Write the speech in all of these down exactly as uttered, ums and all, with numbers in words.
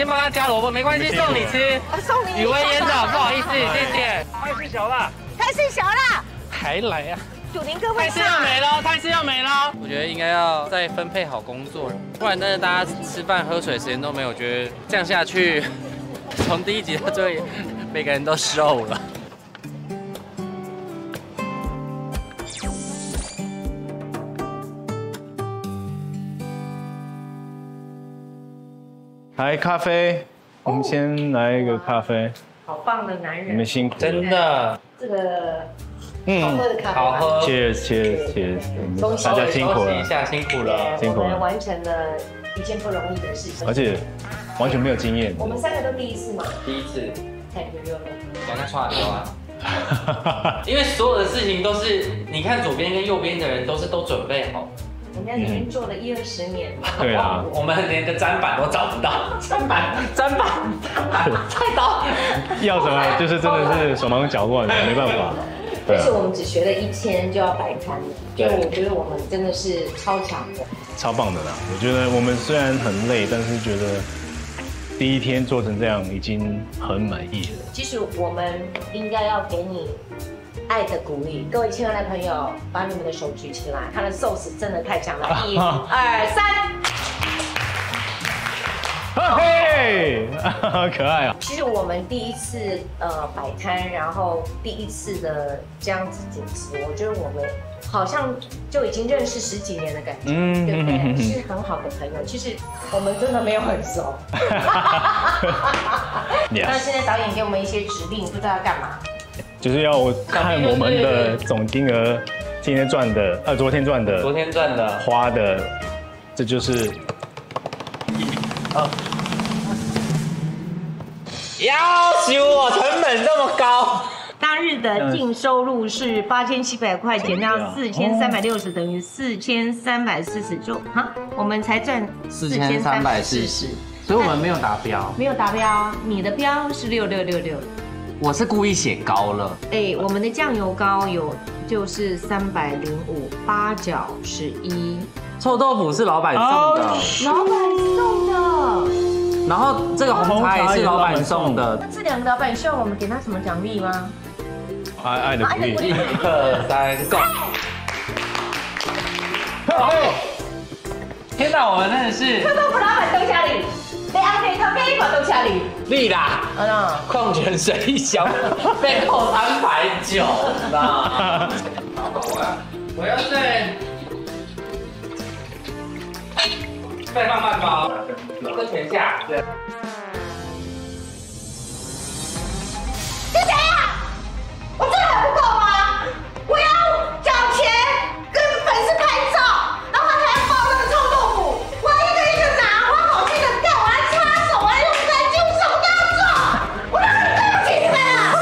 先帮他加萝卜，没关系，送你吃。 送你雨薇腌的，不好意思，谢谢。 太岁小了， 太岁小了， 还来啊？ 主林哥会泰式要没了，泰式要没了。我觉得应该要再分配好工作，不然真的大家吃饭喝水时间都没有，我觉得这样下去，从第一集到最后，每个人都瘦了。 来咖啡，我们先来一个咖啡。 好棒的男人， 你们辛苦， 真的。 这个嗯， 好喝的咖啡， 好喝。 Cheers，Cheers，Cheers，大家辛苦了， 一下辛苦了， 辛苦了。 我们完成了一件不容易的事情， 而且完全没有经验。 我们三个都第一次嘛， 第一次。 太牛肉了， 赶快刷油啊！因为所有的事情都是，你看左边跟右边的人都是都准备好。 人家已经做了一二十年了。 对啊， 我们连个砧板都找不到，砧板、砧板、砧板、菜刀， 要什么就是真的是手忙脚乱的，没办法。 而且我们只学了一天就要摆摊了，就我觉得我们真的是超强的， 超棒的啦！我觉得我们虽然很累，但是觉得第一天做成这样已经很满意了。 其实我们应该要给你爱的鼓励，各位亲爱的朋友，把你们的手举起来，它的 sauce 真的太强了！一、二、三。 嘿，好可爱啊！ 其实我们第一次呃摆摊，然后第一次的这样子主持，我觉得我们好像就已经认识十几年的感觉，嗯，对不对？是很好的朋友。其实我们真的没有很熟。那现在导演给我们一些指令，不知道要干嘛？ 就是要我看我们的总金额，今天赚的，呃，昨天赚的， 昨天赚的， 花的，这就是哦。要求我成本这么高。 当日的净收入是八千七百块，减掉四千三百六十，等于四千三百四十，就哈，我们才赚四千三百四十，所以我们没有达标， 没有达标。你的标是六六六六， 我是故意写高了。 哎，我们的酱油膏有就是三百零五，八角十一， 臭豆腐是老板送的， 老板送的。 然后这个红茶也是老板送的。 这两个老板希望我们给他什么奖励吗？ 爱爱的鼓励。 一二三，Go！ 天哪，我们真的是。 臭豆腐老板东家里，你安内咖啡馆东家里。 丽啦，嗯，矿泉水一箱，被扣三百九，那。我要再再放慢包，跟全下。对。 是谁呀？我这还不够吗？我要缴钱跟粉丝拍照，然后还要包那个臭豆腐，我要一个一个拿，我要好心的干，我要擦手，我要用餐具，我什么都要做，我哪里对不起你们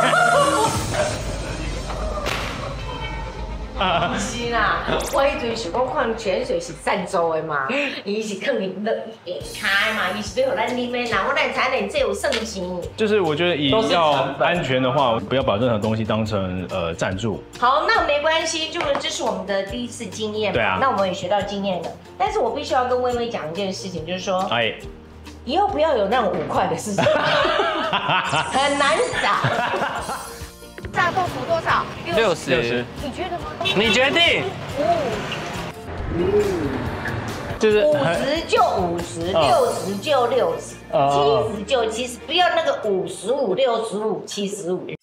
啊？是啦，我迄阵想讲矿泉水是赞助的嘛，伊是肯定乐下开嘛，伊是要互咱啉的，那我来才能这有剩钱。 就是我觉得以要安全的话，不要把任何东西当成呃赞助。 好，那没关系，就是这是我们的第一次经验嘛， 对啊， 那我们也学到经验了。但是我必须要跟薇薇讲一件事情，就是说，哎，以后不要有那种五块的事情，很难找。炸豆腐多少？ 六十。六十。 你觉得吗？ 你决定。 五。 就是五十就五十，六十就六十，七十就七十，不要那个五十五、六十五、七十五。